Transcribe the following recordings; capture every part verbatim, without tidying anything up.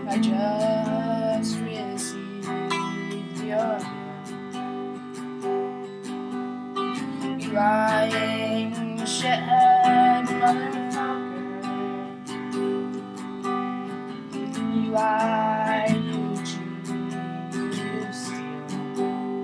I just received your You lying shithead motherfucker. You lie, you cheat, you steal.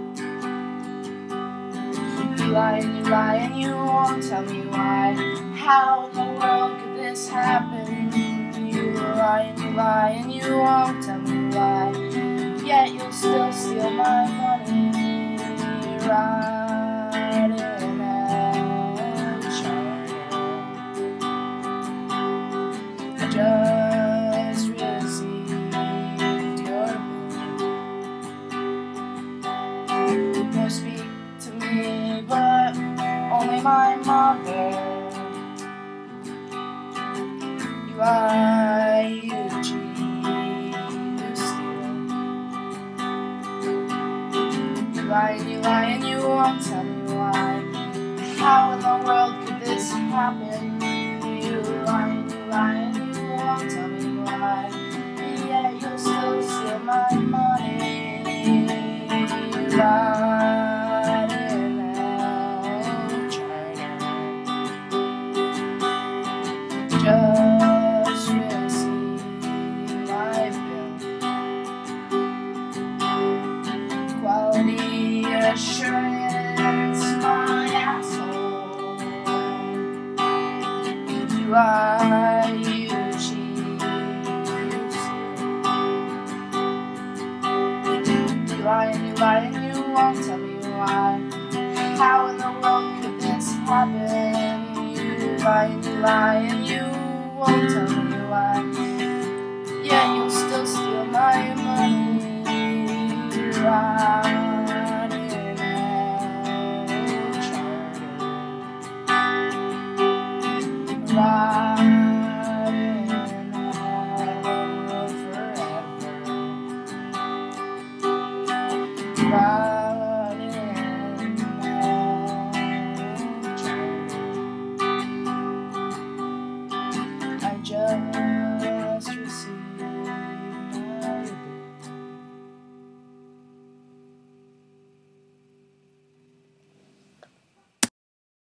You lie and you lie and you won't tell me why. How in the world could this happen? You lie and you lie and you won't tell me why. Yet you'll still steal my money. Right in a charter. I just received your bill. No speak to me, but only my mother. You lie, you cheat, you steal. You lie and you lie and you won't tell me why. How in the world could this happen? You lie and you lie and you won't tell me why. Yet you'll still steal my money. You lie in a charter. Just receive my bill. Quality assurance, my asshole. You lie, you cheat, you steal. You lie and you lie and you won't tell me why. How in the world could this happen? You lie and you lie and you won't tell me